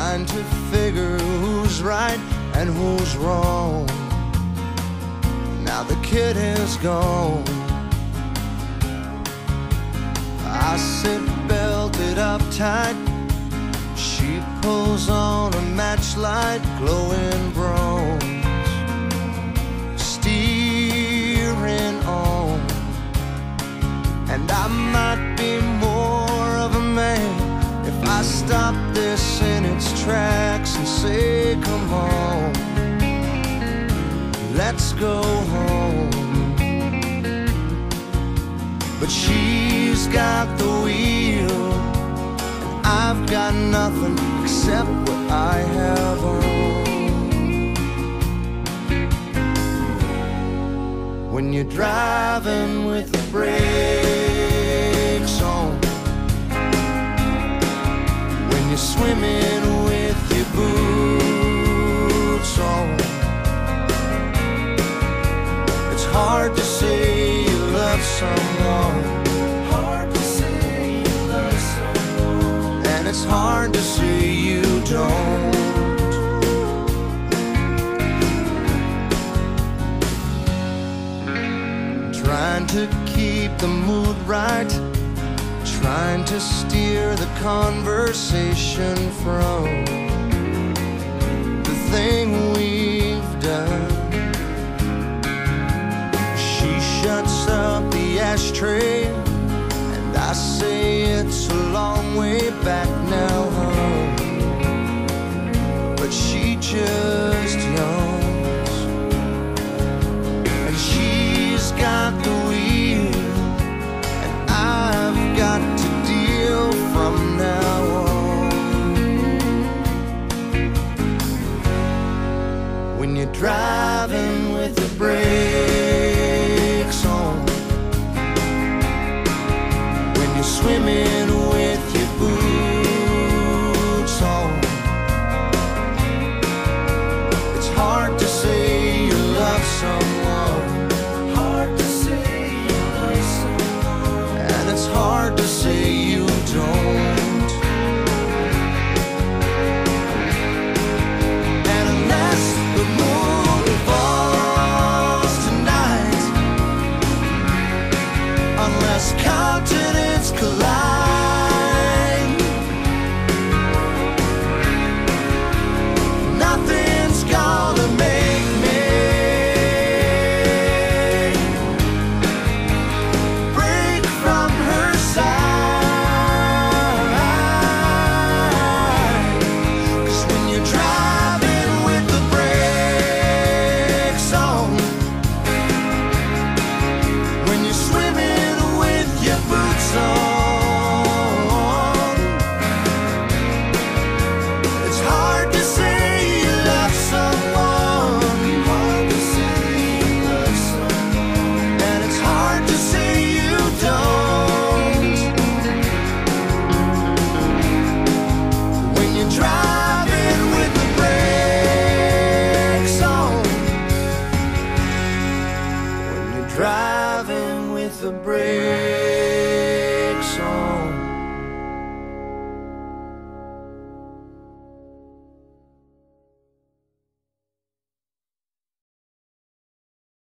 trying to figure who's right and who's wrong. Now the kid is gone. I sit belted up tight, she pulls on a matchlight, glowing bronze, steering on. And I might be more of a man if I stop this in its tracks and say, come on, let's go home. But she's got the wheel, and I've got nothing except what I have on. When you're driving with the brakes on, when you're swimming with your boots on, it's hard to say you love someone, hard to say you love someone, and it's hard to say you don't. Trying to keep the mood right, trying to steer the conversation from the thing we've done. She shuts up the ashtray, and I say it's a long way back now, huh? But she just